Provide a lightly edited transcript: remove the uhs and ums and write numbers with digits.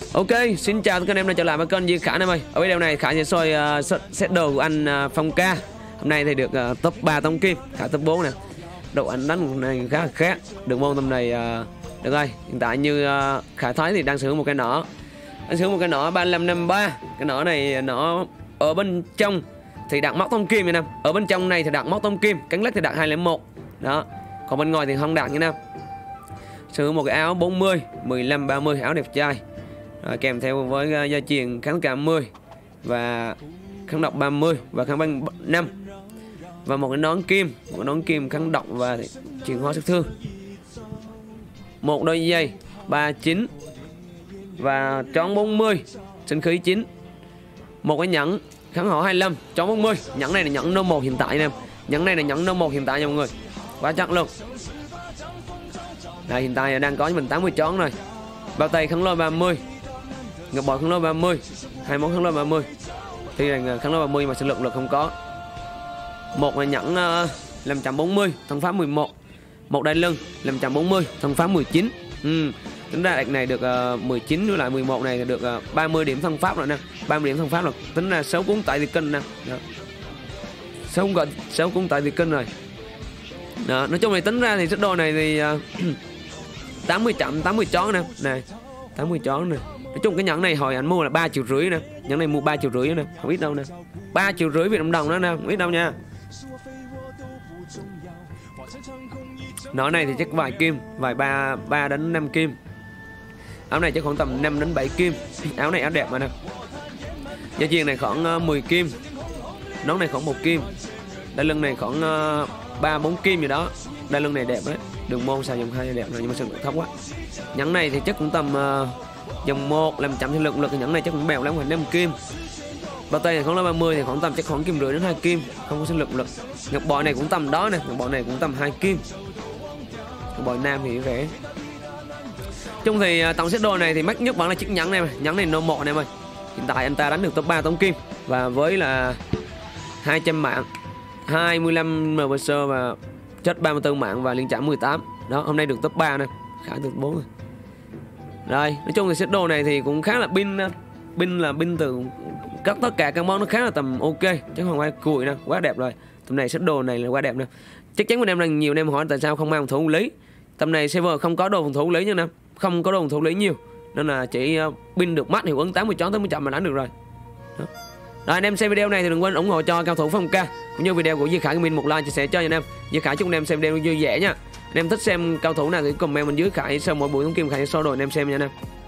Ok, xin chào tất cả anh em đã trở lại với kênh Duy Khải em ơi. Ở video này Khải sẽ soi set đồ của anh Phong Ca. Hôm nay thì được top 3 tông kim, Khải top 4 nè. Độ anh đánh này khá là khác. Được môn tầm này được rồi. Hiện tại như Khải thấy thì đang sử dụng một cái nỏ. Anh sử dụng một cái nỏ 3553. Cái nỏ này nó ở bên trong thì đặt móc tông kim nha em. Ở bên trong này thì đặt móc tông kim, cánh lách thì đặt 201. Đó. Còn bên ngoài thì không đặt nha em. Sử dụng một cái áo 40, 15 30 áo đẹp trai. Kèm theo với dây chuyền kháng cả 10 và kháng độc 30 và kháng băng 5 và một cái nón kim kháng độc và chuyển hóa sát thương, một đôi dây 39 và trón 40 sinh khí 9, một cái nhẫn kháng hỏa 25 trón 40. Nhẫn này là nhẫn No 1 hiện tại nè, nhẫn này là nhẫn No 1 hiện tại nha mọi người, quá chắc luôn. Đây, hiện tại đang có cho mình 80 trón rồi. Bao tay kháng lôi 30, ngọc bội kháng lôi 30, hai món kháng lôi 30. Tuy rằng kháng lôi 30 mà sinh lực không có. Một là nhẫn 540 thân pháp 11, một đai lưng 540 thân pháp 19. Tính ra đợt này được 19 với lại 11 này thì được 30 điểm thân pháp rồi nè, 30 điểm thân pháp rồi. Tính ra 6 cuốn tại thì kinh nè. 6 cuốn tại thì kinh rồi. Đó, nói chung là tính ra thì set đồ này thì 80 chón nè, này 80 chón nè. Nói chung cái nhẫn này hồi anh mua là 3,5 triệu nè, nhẫn này mua 3,5 triệu nè, không ít đâu nè, 3,5 triệu Việt Nam đồng đó nè, không ít đâu nha. Nó này thì chắc vài kim, vài 3 đến 5 kim. Áo này chắc khoảng tầm 5 đến 7 kim. Áo này áo đẹp mà nè. Dây chuyền này khoảng 10 kim, nón này khoảng 1 kim, đai lưng này khoảng 3-4 kim gì đó. Đai lưng này đẹp đấy, đường môn xài dòng 2 đẹp rồi nhưng mà sự thấp quá. Nhẫn này thì chắc cũng tầm dòng 1 làm chậm theo lực nhẫn này chắc cũng bèo lắm, khoảng 5 kim. Bao tay này khoảng là 30 thì khoảng tầm chắc khoảng 1,5 kim đến 2 kim, không có sinh lực. Ngọc bội này cũng tầm đó nè, ngọc bội này cũng tầm 2 kim. Ngọc bội nam thì rẻ. Chung thì tổng set đồ này thì mắc nhất vẫn là chiếc nhẫn này, nhẫn này No 1 này ơi. Hiện tại anh ta đánh được top 3 tông kim và với là 200 mạng, 25 MBS và chết 34 mạng và liên chạm 18. Đó, hôm nay được top 3 nè, Khải được 4 rồi. Rồi, nói chung thì set đồ này thì cũng khá là pin từ tất cả các món nó khá là tầm ok, chứ không phải cùi nè, quá đẹp rồi. Tầm này set đồ này là quá đẹp nè. Chắc chắn bên em là nhiều anh em hỏi tại sao không mang phòng thủ lý. Tầm này server không có đồ phòng thủ lý nha nè, không có đồ phòng thủ lý nhiều nên là chỉ pin được mắt hiệu ứng 80 chón tới 100 mà đánh được rồi. Đó. Rồi anh em xem video này thì đừng quên ủng hộ cho cao thủ Phong Ca cũng như video của Duy Khải mình một like chia sẻ cho anh em. Duy Khải chúc anh em xem video vui vẻ nha. Anh em thích xem cao thủ nào thì comment bên dưới Khải sau mỗi buổi thống kim Khải sẽ so đồ anh em xem nha anh em.